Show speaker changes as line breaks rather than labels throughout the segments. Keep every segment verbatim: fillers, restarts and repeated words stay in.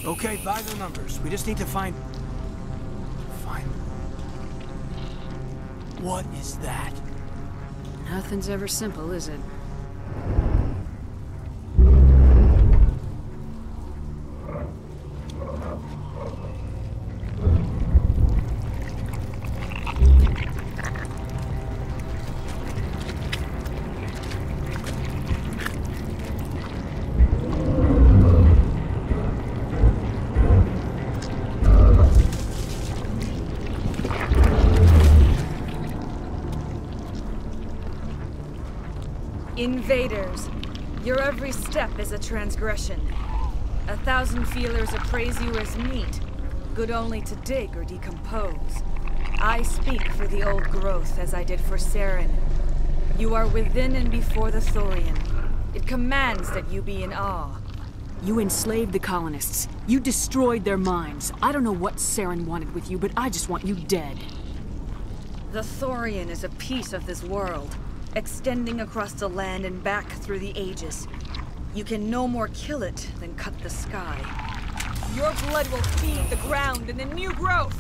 Okay, by the numbers. We just need to find... Find... What is that?
Nothing's ever simple, is it?
Invaders, your every step is a transgression. A thousand feelers appraise you as meat, good only to dig or decompose. I speak for the old growth as I did for Saren. You are within and before the Thorian. It commands that you be in awe.
You enslaved the colonists. You destroyed their minds. I don't know what Saren wanted with you, but I just want you dead.
The Thorian is a piece of this world, extending across the land and back through the ages. You can no more kill it than cut the sky. Your blood will feed the ground and the new growth!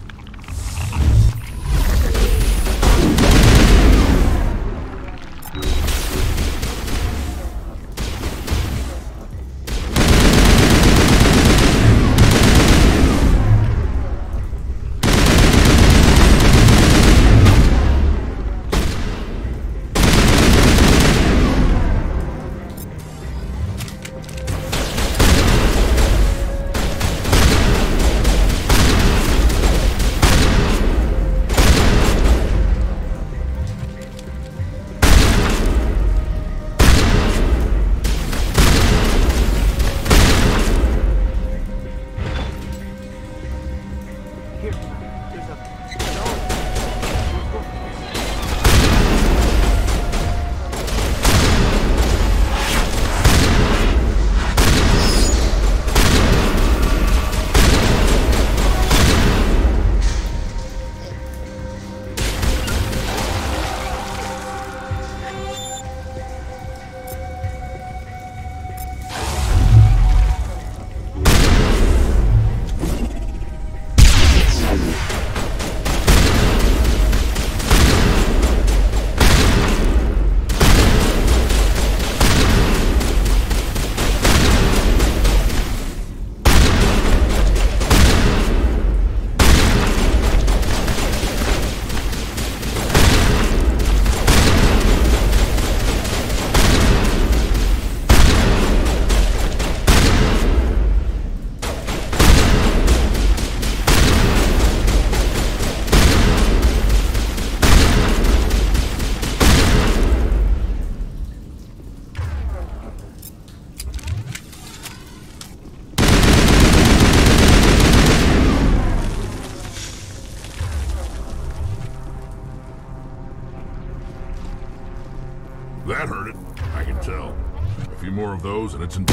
That hurt it, I can tell. A few more of those and it's in...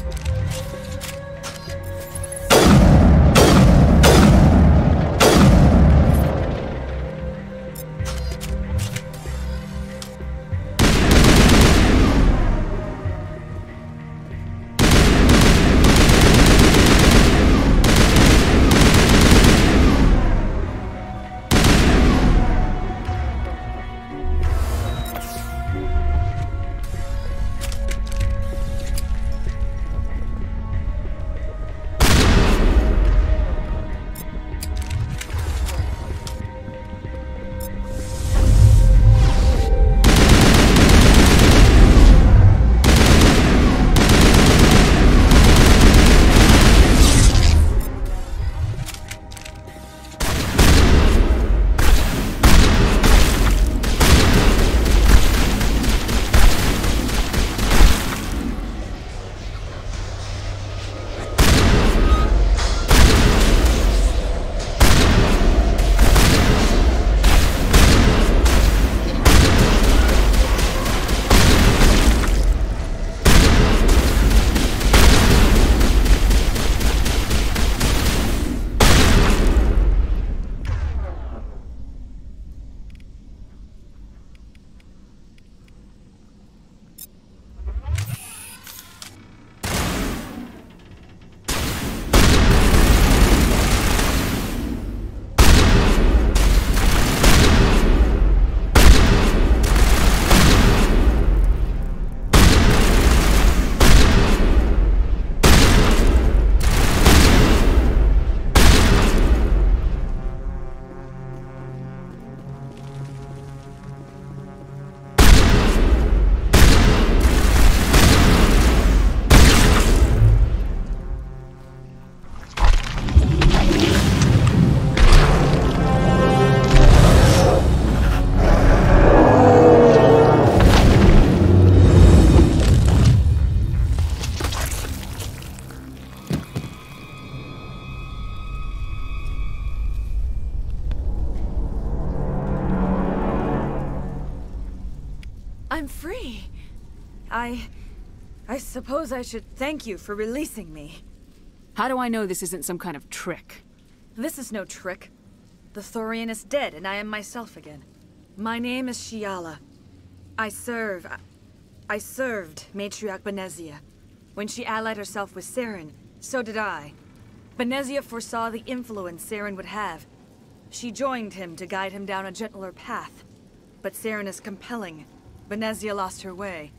I'm free. I... I suppose I should thank you for releasing me.
How do I know this isn't some kind of trick?
This is no trick. The Thorian is dead, and I am myself again. My name is Shiala. I serve... I served Matriarch Benezia. When she allied herself with Saren, so did I. Benezia foresaw the influence Saren would have. She joined him to guide him down a gentler path. But Saren is compelling. Benezia lost her way.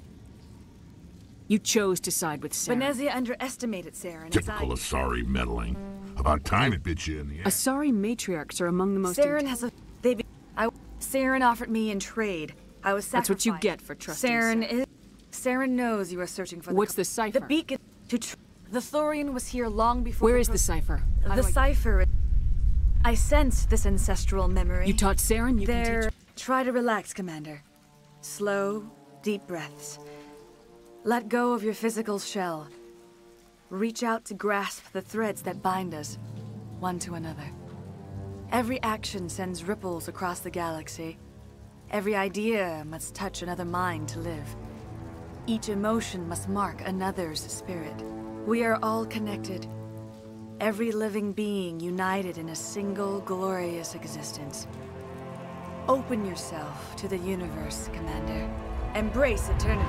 You chose to side with Saren.
Benezia underestimated Saren.
Typical
as I...
Asari meddling. About time it bit you in the ass.
Asari matriarchs are among the most...
Saren has a... They be... I... Saren offered me in trade. I was sacrificed.
That's what you get for trusting
Saren.
Saren
is... Saren knows you are searching for the...
What's the cipher?
The beacon... To tr the Thorian was here long before...
Where
the
is the cipher? How
The
do I...
cipher... I sensed this ancestral memory.
You taught Saren? You
there...
can teach...
Try to relax, Commander. Slow, deep breaths. Let go of your physical shell. Reach out to grasp the threads that bind us, one to another. Every action sends ripples across the galaxy. Every idea must touch another mind to live. Each emotion must mark another's spirit. We are all connected. Every living being united in a single glorious existence. Open yourself to the universe, Commander. Embrace eternity.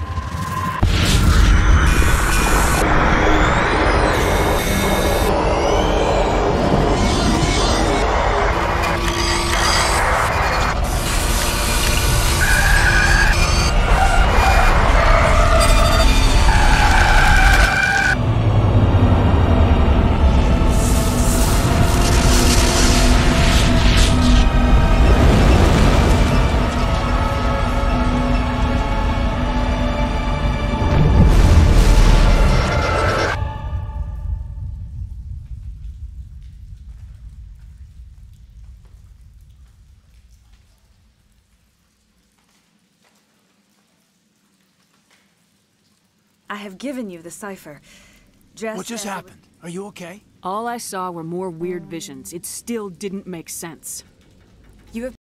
I have given you the cipher. Just
What just
as it
happened? Are you okay?
All I saw were more weird visions. It still didn't make sense.
You have